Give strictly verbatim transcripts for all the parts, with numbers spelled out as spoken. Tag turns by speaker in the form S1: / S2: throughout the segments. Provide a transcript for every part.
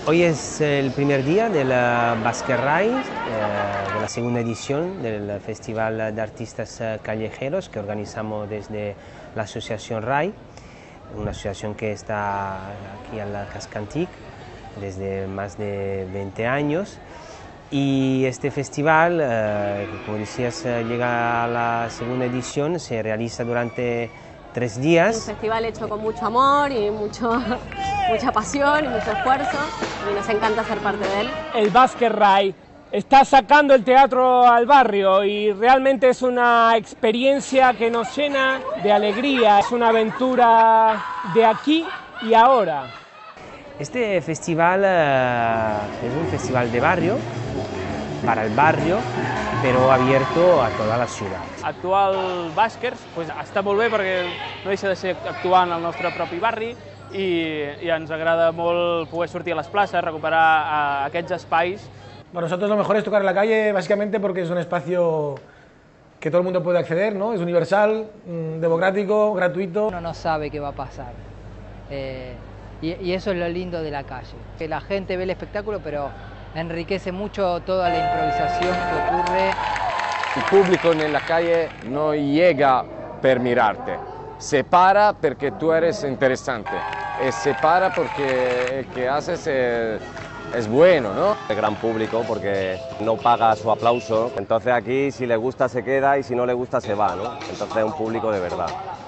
S1: Hoy es el primer día del Basque Rai, eh, de la segunda edición del Festival de Artistas Callejeros que organizamos desde la Asociación Rai, una asociación que está aquí en la Cascantic desde más de veinte años. Y este festival, eh, que como decías, llega a la segunda edición, se realiza durante tres días.
S2: Un festival hecho con mucho amor y mucho, mucha pasión y mucho esfuerzo, y nos encanta ser parte de él.
S3: El Basque Rai está sacando el teatro al barrio y realmente es una experiencia que nos llena de alegría, es una aventura de aquí y ahora.
S1: Este festival eh, es un festival de barrio, para el barrio, però abierto a tota la ciutat.
S4: Actuar al Baskers pues, està molt bé perquè no deixa de ser actuar en el nostre propi barri i, i ens agrada molt poder sortir a les places, recuperar uh, aquests espais.
S5: Para nosotros lo mejor es tocar en la calle, básicamente porque es un espacio que todo el mundo puede acceder, ¿no? Es universal, democrático, gratuito.
S6: Uno no sabe qué va a pasar eh, y, y eso es lo lindo de la calle, que la gente ve el espectáculo pero enriquece mucho toda la improvisación que ocurre.
S7: Il pubblico nella calle non llega per mirarte, se para perché tu eres interesante e se para porque el que haces es, es bueno, ¿no?
S8: El gran público porque no paga su aplauso, entonces aquí si le gusta se queda y si no le gusta se va, ¿no? Entonces es un público de verdad.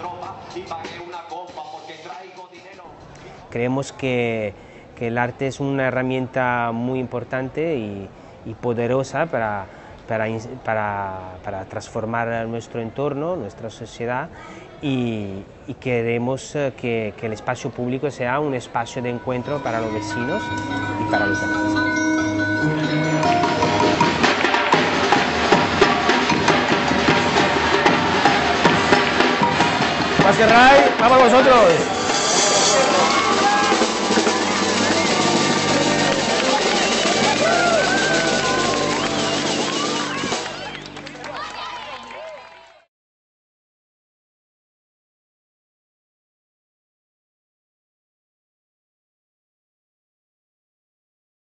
S1: Creemos que, que el arte es una herramienta muy importante y, y poderosa para, para, para, para transformar nuestro entorno, nuestra sociedad, y, y queremos que, que el espacio público sea un espacio de encuentro para los vecinos y para los artistas.
S5: Basque Rai, ¡vamos vosotros!